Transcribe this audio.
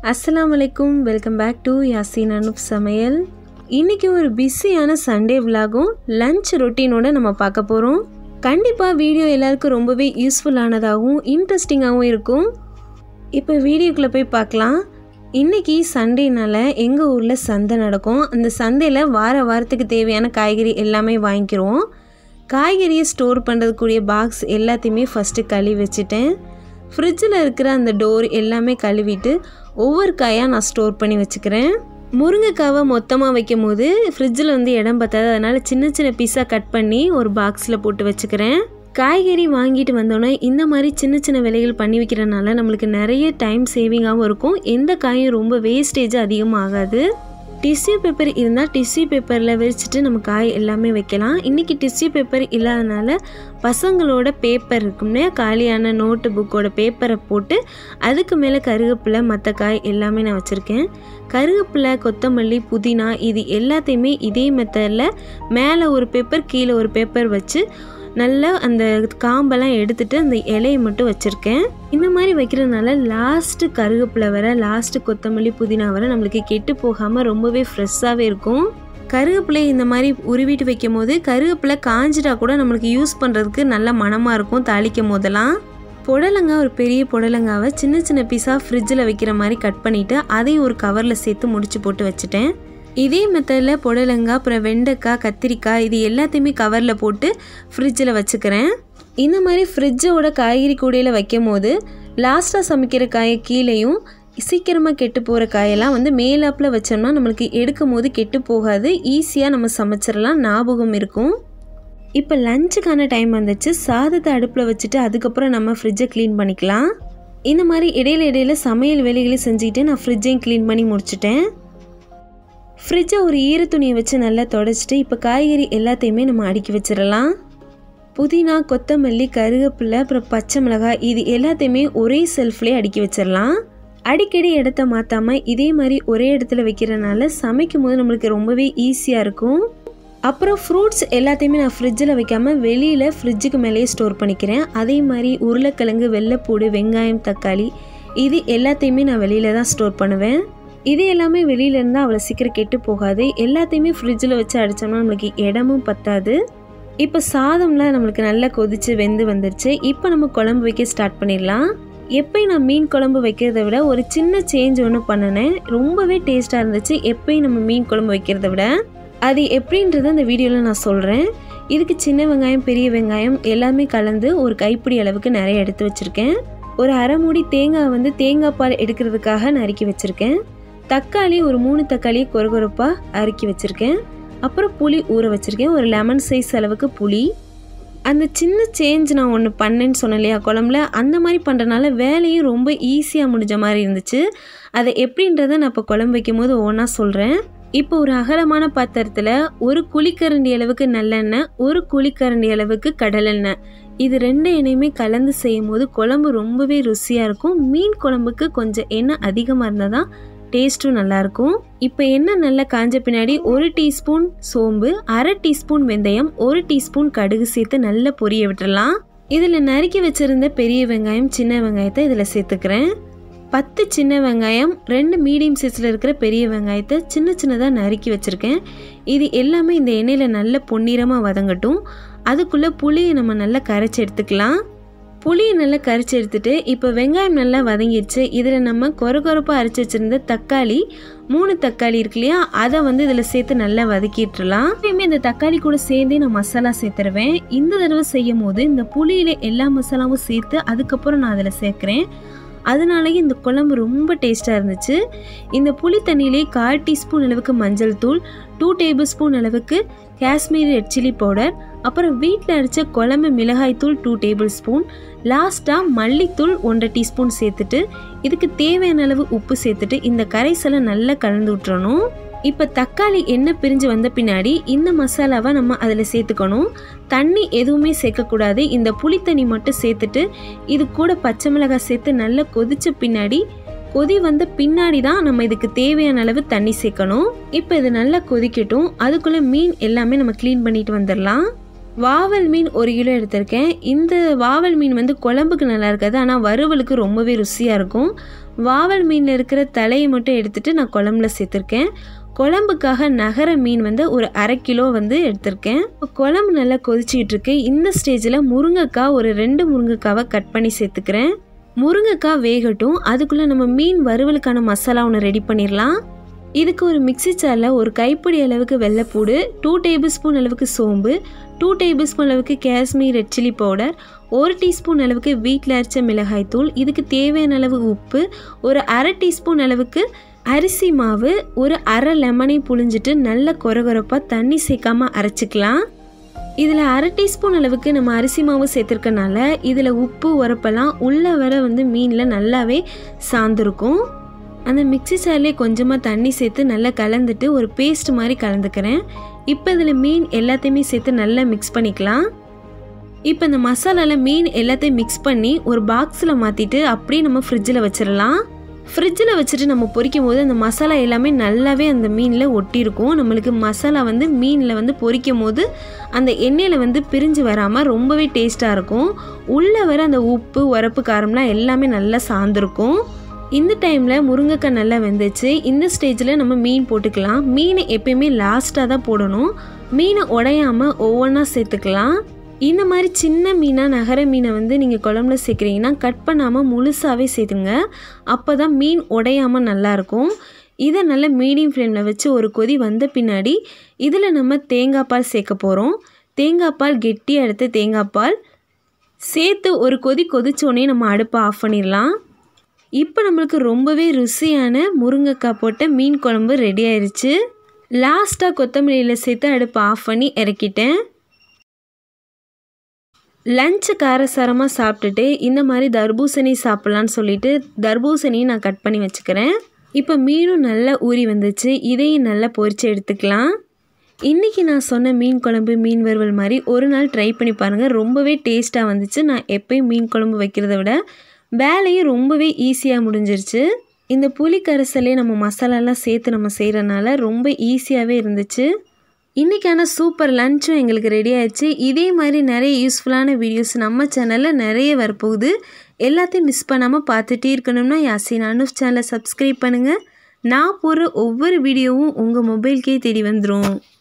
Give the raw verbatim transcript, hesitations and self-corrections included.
அஸ்ஸலாமுஅலைக்கும், welcome back to Yasin அனுப் சமையல். இன்றைக்கி ஒரு பிஸியான சண்டே விலாகும் லஞ்ச் ரொட்டீனோட நம்ம பார்க்க போகிறோம். கண்டிப்பாக வீடியோ எல்லாருக்கும் ரொம்பவே யூஸ்ஃபுல்லானதாகவும் இன்ட்ரெஸ்டிங்காகவும் இருக்கும். இப்போ வீடியோக்குள்ளே போய் பார்க்கலாம். இன்றைக்கி சண்டேனால் எங்கள் ஊரில் சந்தை நடக்கும். அந்த சந்தையில் வார வாரத்துக்கு தேவையான காய்கறி எல்லாமே வாங்கிக்கிறோம். காய்கறியை ஸ்டோர் பண்ணுறதுக்குரிய பாக்ஸ் எல்லாத்தையுமே ஃபஸ்ட்டு கழுவி வச்சுட்டேன். ஃப்ரிட்ஜில் இருக்கிற அந்த டோர் எல்லாமே கழுவிட்டு ஒவ்வொரு காயாக நான் ஸ்டோர் பண்ணி வச்சுக்கிறேன். முருங்கைக்காவை மொத்தமாக வைக்கும் போது ஃப்ரிட்ஜில் வந்து இடம் பத்தாது, அதனால் சின்ன சின்ன பீஸாக கட் பண்ணி ஒரு பாக்ஸில் போட்டு வச்சுக்கிறேன். காய்கறி வாங்கிட்டு வந்தோன்னே இந்த மாதிரி சின்ன சின்ன வேலைகள் பண்ணி வைக்கிறனால நம்மளுக்கு நிறைய டைம் சேவிங்காகவும் இருக்கும். எந்த காயும் ரொம்ப வேஸ்டேஜ் அதிகமாக ஆகாது. டிஷ்யூ பேப்பர் இருந்தால் டிஷ்யூ பேப்பரில் விரிச்சிட்டு நம்ம காய் எல்லாமே வைக்கலாம். இன்றைக்கி டிஷ்யூ பேப்பர் இல்லாதனால பசங்களோட பேப்பர் இருக்கும்னே காலியான நோட்டு புக்கோட பேப்பரை போட்டு அதுக்கு மேலே கருவேப்பிலை மற்ற காய் எல்லாமே நான் வச்சுருக்கேன். கருவேப்பிலை, கொத்தமல்லி, புதினா இது எல்லாத்தையுமே இதே மெத்தடில் மேலே ஒரு பேப்பர் கீழே ஒரு பேப்பர் வச்சு நல்லா அந்த காம்பெல்லாம் எடுத்துகிட்டு அந்த இலையை மட்டும் வச்சுருக்கேன். இந்த மாதிரி வைக்கிறதுனால லாஸ்ட்டு கருவேப்பிலை வர, லாஸ்ட்டு கொத்தமல்லி, புதினா வர நம்மளுக்கு கெட்டு போகாமல் ரொம்பவே ஃப்ரெஷ்ஷாகவே இருக்கும். கருவேப்பிலை இந்த மாதிரி உருவிட்டு வைக்கும் போது கருவேப்பிலை காஞ்சிட்டா கூட நம்மளுக்கு யூஸ் பண்ணுறதுக்கு நல்ல மணமாக இருக்கும் தாளிக்கும் போதெல்லாம். புடலங்காய், ஒரு பெரிய புடலங்காவை சின்ன சின்ன பீஸாக ஃப்ரிட்ஜில் வைக்கிற மாதிரி கட் பண்ணிவிட்டு அதையும் ஒரு கவரில் சேர்த்து முடிச்சு போட்டு வச்சுட்டேன். இதே மெத்தடில் புடலங்காய், அப்புறம் வெண்டைக்காய், கத்திரிக்காய் இது எல்லாத்தையுமே கவரில் போட்டு ஃப்ரிட்ஜில் வச்சுக்கிறேன். இந்த மாதிரி ஃப்ரிட்ஜோட காய்கறி கூடையில் வைக்கும் போது லாஸ்ட்டாக சமைக்கிற காயை கீழேயும், சீக்கிரமாக கெட்டு போகிற காயெல்லாம் வந்து மேலாப்பில் வச்சோம்னா நம்மளுக்கு எடுக்கும் போது கெட்டு போகாது, ஈஸியாக நம்ம சமைச்சிடலாம், ஞாபகம் இருக்கும். இப்போ லஞ்சுக்கான டைம் வந்துச்சு. சாதத்தை அடுப்பில் வச்சுட்டு அதுக்கப்புறம் நம்ம ஃப்ரிட்ஜை க்ளீன் பண்ணிக்கலாம். இந்த மாதிரி இடையில இடையில சமையல் வேலைகளை செஞ்சுக்கிட்டு நான் ஃப்ரிட்ஜையும் க்ளீன் பண்ணி முடிச்சிட்டேன். ஃப்ரிட்ஜை ஒரு ஈர துணியை வச்சு நல்லா தொடச்சிட்டு இப்போ காய்கறி எல்லாத்தையுமே நம்ம அடுக்கி வச்சிடலாம். புதினா, கொத்தமல்லி, கருவேப்பிலை, அப்புறம் பச்சை மிளகாய் இது எல்லாத்தையுமே ஒரே செல்ஃப்லேயே அடுக்கி வச்சிடலாம். அடிக்கடி இடத்த மாற்றாமல் இதே மாதிரி ஒரே இடத்துல வைக்கிறனால சமைக்கும் போது நம்மளுக்கு ரொம்பவே ஈஸியாக இருக்கும். அப்புறம் ஃப்ரூட்ஸ் எல்லாத்தையுமே நான் ஃப்ரிட்ஜில் வைக்காமல் வெளியில் ஃப்ரிட்ஜுக்கு மேலேயே ஸ்டோர் பண்ணிக்கிறேன். அதே மாதிரி உருளைக்கிழங்கு, வெள்ளைப்பூடு, வெங்காயம், தக்காளி இது எல்லாத்தையுமே நான் வெளியில் தான் ஸ்டோர் பண்ணுவேன். இது எல்லாமே வெளியில இருந்தால் அவ்வளோ சீக்கிரம் கெட்டு போகாது. எல்லாத்தையுமே ஃப்ரிட்ஜில் வச்சு அடித்தோம்னா நம்மளுக்கு இடமும் பத்தாது. இப்போ சாதம்லாம் நம்மளுக்கு நல்லா கொதித்து வெந்து வந்துருச்சு. இப்போ நம்ம குழம்பு வைக்க ஸ்டார்ட் பண்ணிடலாம். எப்பயும் நான் மீன் குழம்பு வைக்கிறத விட ஒரு சின்ன சேஞ்ச் ஒன்று பண்ணினேன். ரொம்பவே டேஸ்ட்டாக இருந்துச்சு எப்பயும் நம்ம மீன் குழம்பு வைக்கிறத விட. அது எப்படின்றத அந்த வீடியோவில் நான் சொல்கிறேன். இதுக்கு சின்ன வெங்காயம், பெரிய வெங்காயம் எல்லாமே கலந்து ஒரு கைப்பிடி அளவுக்கு நிறைய எடுத்து வச்சுருக்கேன். ஒரு அரை மூடி தேங்காய் வந்து தேங்காய் பால் எடுக்கிறதுக்காக நறுக்கி வச்சுருக்கேன். தக்காளி ஒரு மூணு தக்காளி கொரகொரப்பாக அறுக்கி வச்சுருக்கேன். அப்புறம் புளி ஊற வச்சுருக்கேன், ஒரு லெமன் சைஸ் அளவுக்கு புளி. அந்த சின்ன சேஞ்ச் நான் ஒன்று பண்ணேன்னு சொன்னேன் இல்லையா குழம்புல, அந்த மாதிரி பண்ணுறதுனால வேலையும் ரொம்ப ஈஸியாக முடிஞ்ச மாதிரி இருந்துச்சு. அதை எப்படின்றத நான் இப்போ குழம்பு வைக்கும் போது ஒவ்வொன்றா சொல்கிறேன். இப்போ ஒரு அகலமான பாத்திரத்தில் ஒரு குழிக்கரண்டி அளவுக்கு நல்லெண்ணெய், ஒரு குழிக்கரண்டி அளவுக்கு கடலெண்ணெய் இது ரெண்டு எண்ணெயுமே கலந்து செய்யும் போது குழம்பு ரொம்பவே ருசியாக இருக்கும். மீன் குழம்புக்கு கொஞ்சம் எண்ணெய் அதிகமாக இருந்தால் தான் டேஸ்ட்டும் நல்லாயிருக்கும். இப்போ எண்ணெய் நல்லா காஞ்ச பின்னாடி ஒரு டீஸ்பூன் சோம்பு, அரை டீஸ்பூன் வெந்தயம், ஒரு டீஸ்பூன் கடுகு சேர்த்து நல்லா பொரிய விட்டுடலாம். இதில் நறுக்கி வச்சுருந்த பெரிய வெங்காயம், சின்ன வெங்காயத்தை இதில் சேர்த்துக்கிறேன். பத்து சின்ன வெங்காயம், ரெண்டு மீடியம் சைஸில் இருக்கிற பெரிய வெங்காயத்தை சின்ன சின்னதாக நறுக்கி வச்சுருக்கேன். இது எல்லாமே இந்த எண்ணெயில் நல்ல பொன்னிறமாக வதங்கட்டும். அதுக்குள்ளே புளியை நம்ம நல்லா கரைச்சி எடுத்துக்கலாம். புளியை நல்லா கரைச்சி எடுத்துகிட்டு இப்போ வெங்காயம் நல்லா வதங்கிடுச்சு. இதில் நம்ம கொரகொரப்பாக அரைச்சி வச்சுருந்த தக்காளி, மூணு தக்காளி இருக்கு இல்லையா, அதை வந்து இதில் சேர்த்து நல்லா வதக்கிட்டுலாம். எப்பயுமே இந்த தக்காளி கூட சேர்ந்தே நான் மசாலா சேர்த்துருவேன். இந்த தடவை செய்யும் போது இந்த புளியில் எல்லா மசாலாவும் சேர்த்து அதுக்கப்புறம் நான் அதில் சேர்க்குறேன். அதனாலேயே இந்த குழம்பு ரொம்ப டேஸ்ட்டாக இருந்துச்சு. இந்த புளி தண்ணியிலே கால் டீஸ்பூன் அளவுக்கு மஞ்சள் தூள், டூ டேபிள் ஸ்பூன் அளவுக்கு காஷ்மீரி ரெட் சில்லி பவுடர், அப்புறம் வீட்டில் அரைச்ச குழம்பு மிளகாய் தூள் டூ டேபிள் ஸ்பூன், லாஸ்ட்டாக மல்லித்தூள் ஒன்றரை டீஸ்பூன் சேர்த்துட்டு இதுக்கு தேவையான அளவு உப்பு சேர்த்துட்டு இந்த கரைசலை நல்லா கலந்து விட்டுறணும். இப்போ தக்காளி எண்ணெய் பிரிஞ்சு வந்த பின்னாடி இந்த மசாலாவை நம்ம அதில் சேர்த்துக்கணும். தண்ணி எதுவுமே சேர்க்கக்கூடாது. இந்த புளி தண்ணி மட்டும் சேர்த்துட்டு இது கூட பச்சை மிளகாய் சேர்த்து நல்லா கொதிச்ச பின்னாடி, கொதி வந்த பின்னாடி தான் நம்ம இதுக்கு தேவையான அளவு தண்ணி சேர்க்கணும். இப்போ இது நல்லா கொதிக்கட்டும். அதுக்குள்ளே மீன் எல்லாமே நம்ம க்ளீன் பண்ணிட்டு வந்துடலாம். வாவல் மீன் ஒரு கிலோ எடுத்திருக்கேன். இந்த வாவல் மீன் வந்து குழம்புக்கு நல்லா இருக்காது, ஆனால் வறுவலுக்கு ரொம்பவே ருசியாக இருக்கும். வாவல் மீனில் இருக்கிற தலையை மட்டும் எடுத்துகிட்டு நான் குழம்புல சேர்த்துருக்கேன். குழம்புக்காக நகர மீன் வந்து ஒரு அரை கிலோ வந்து எடுத்திருக்கேன். குழம்பு நல்லா கொதிச்சிக்கிட்டு இருக்கு. இந்த ஸ்டேஜில் முருங்கைக்காய் ஒரு ரெண்டு முருங்கைக்காவை கட் பண்ணி சேர்த்துக்கிறேன். முருங்கைக்காய் வேகட்டும், அதுக்குள்ளே நம்ம மீன் வறுவலுக்கான மசாலா ஒன்று ரெடி பண்ணிடலாம். இதுக்கு ஒரு மிக்சி ஜாரில் ஒரு கைப்பிடி அளவுக்கு வெள்ளைப்பூடு, டூ டேபிள் ஸ்பூன் அளவுக்கு சோம்பு, டூ டேபிள் ஸ்பூன் அளவுக்கு காஷ்மீர் ரெட் சில்லி பவுடர், ஒரு டீஸ்பூன் அளவுக்கு வீட்டில் அரைச்ச மிளகாய் தூள், இதுக்கு தேவையான அளவு உப்பு, ஒரு அரை டீஸ்பூன் அளவுக்கு அரிசி மாவு, ஒரு அரை லெமனை புழிஞ்சிட்டு நல்ல கொரகொரப்பாக தண்ணி சேர்க்காமல் அரைச்சிக்கலாம். இதில் அரை டீஸ்பூன் அளவுக்கு நம்ம அரிசி மாவு சேர்த்துருக்கனால இதில் உப்பு உரப்பெல்லாம் உள்ளே வர வந்து மீனில் நல்லாவே சார்ந்துருக்கும். அந்த மிக்சி ஜார்லேயே கொஞ்சமாக தண்ணி சேர்த்து நல்லா கலந்துட்டு ஒரு பேஸ்ட் மாதிரி கலந்துக்கிறேன். இப்போ இதில் மீன் எல்லாத்தையுமே சேர்த்து நல்லா மிக்ஸ் பண்ணிக்கலாம். இப்போ இந்த மசாலாவில் மீன் எல்லாத்தையும் மிக்ஸ் பண்ணி ஒரு பாக்ஸில் மாற்றிட்டு அப்படியே நம்ம ஃப்ரிட்ஜில் வச்சிடலாம். ஃப்ரிட்ஜில் வச்சுட்டு நம்ம பொரிக்கும் போது அந்த மசாலா எல்லாமே நல்லாவே அந்த மீனில் ஒட்டியிருக்கும். நம்மளுக்கு மசாலா வந்து மீனில் வந்து பொரிக்கும் போது அந்த எண்ணெயில் வந்து பிரிஞ்சு வராமல் ரொம்பவே டேஸ்ட்டாக இருக்கும். உள்ளே வர அந்த உப்பு உரப்பு காரம்லாம் எல்லாமே நல்லா சார்ந்திருக்கும். இந்த டைமில் முருங்கைக்காய் நல்லா வெந்துச்சு. இந்த ஸ்டேஜில் நம்ம மீன் போட்டுக்கலாம். மீனை எப்பயுமே லாஸ்ட்டாக தான் போடணும். மீனை உடையாமல் ஒவ்வொன்றா சேர்த்துக்கலாம். இந்த மாதிரி சின்ன மீனாக நகர மீனை வந்து நீங்கள் குழம்புல சேர்க்குறீங்கன்னா கட் பண்ணாமல் முழுசாகவே சேர்த்துங்க. அப்போ தான் மீன் உடையாமல் நல்லாயிருக்கும். இதை நல்லா மீடியம் ஃப்ளேமில் வச்சு ஒரு கொதி வந்த பின்னாடி இதில் நம்ம தேங்காய் பால் சேர்க்க போகிறோம். தேங்காய் பால் கெட்டியாக எடுத்து தேங்காய் பால் சேர்த்து ஒரு கொதி கொதிச்சோடனே நம்ம அடுப்பை ஆஃப் பண்ணிடலாம். இப்போ நம்மளுக்கு ரொம்பவே ருசியான முருங்கைக்காய் போட்ட மீன் குழம்பு ரெடி ஆயிடுச்சு. லாஸ்ட்டாக கொத்தமல்லியில் சேர்த்து அடுப்பை ஆஃப் பண்ணி இறக்கிட்டேன். லஞ்சு காரசாரமாக சாப்பிட்டுட்டு இந்த மாதிரி தர்பூசணி சாப்பிட்லான்னு சொல்லிட்டு தர்பூசணியும் நான் கட் பண்ணி வச்சுக்கிறேன். இப்போ மீனும் நல்லா ஊறி வந்துச்சு. இதையும் நல்லா பொரித்து எடுத்துக்கலாம். இன்றைக்கி நான் சொன்ன மீன் குழம்பு மீன் வறுவல் மாதிரி ஒரு நாள் ட்ரை பண்ணி பாருங்கள். ரொம்பவே டேஸ்ட்டாக வந்துச்சு. நான் எப்போயும் மீன் குழம்பு வைக்கிறத விட வேலையும் ரொம்பவே ஈஸியாக முடிஞ்சிருச்சு. இந்த புளி கரைசலே நம்ம மசாலாலாம் சேர்த்து நம்ம செய்கிறனால ரொம்ப ஈஸியாகவே இருந்துச்சு. இன்றைக்கான சூப்பர் லஞ்சும் எங்களுக்கு ரெடி ஆயிடுச்சு. இதே மாதிரி நிறைய யூஸ்ஃபுல்லான வீடியோஸ் நம்ம சேனலில் நிறைய வரப்போகுது. எல்லாத்தையும் மிஸ் பண்ணாமல் பார்த்துட்டே இருக்கணும்னா யாசின் அனுப் சேனலை சப்ஸ்கிரைப் பண்ணுங்கள். நான் போடுற ஒவ்வொரு வீடியோவும் உங்கள் மொபைல்கே தேடி வந்துடும்.